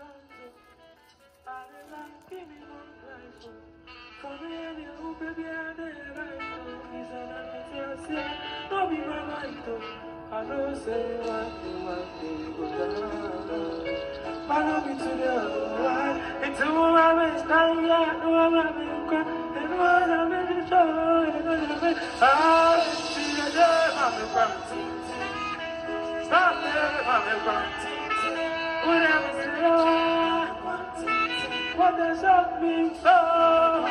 I know say one day go down. Follow me to the other line. It's a woman, it's time, yeah, no, I'm not in cry. And what I'm in the show, and I see the day, I'm in front. Stop there, I'm in front. Whatever say, what does that mean? Oh,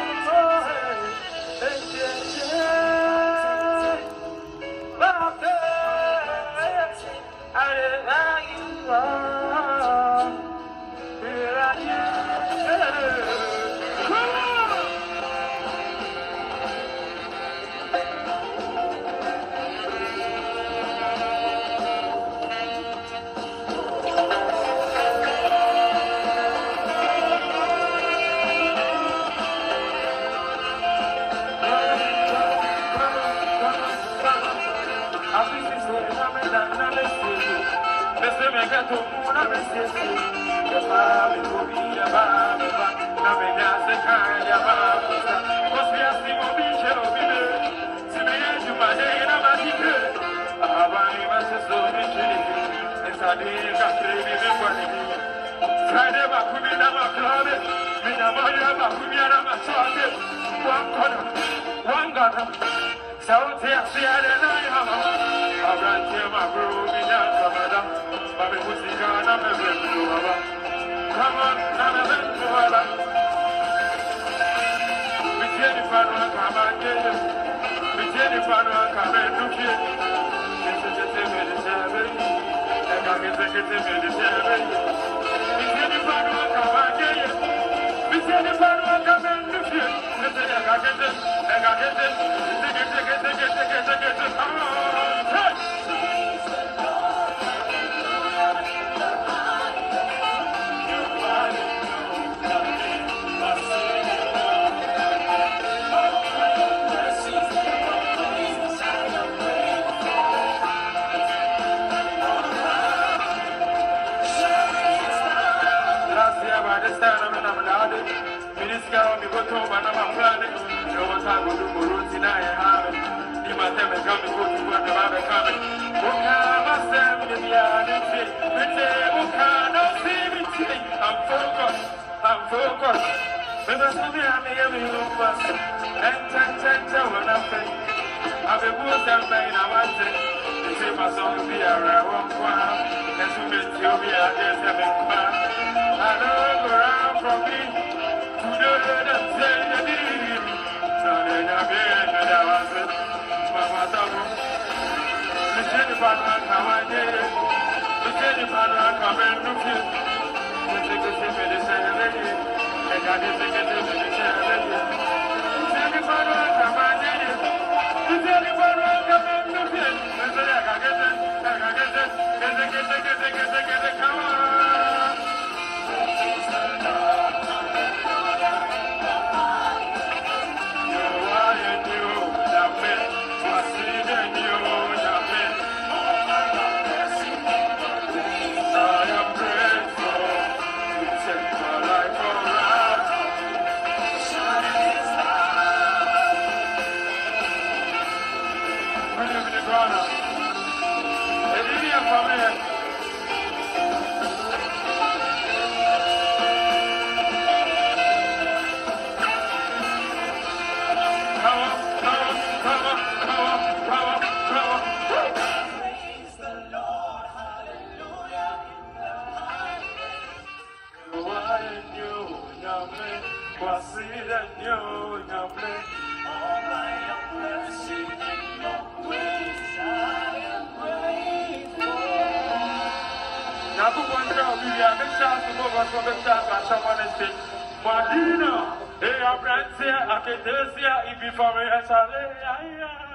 Madina, hey, I'm right here. I can tell you if you for me,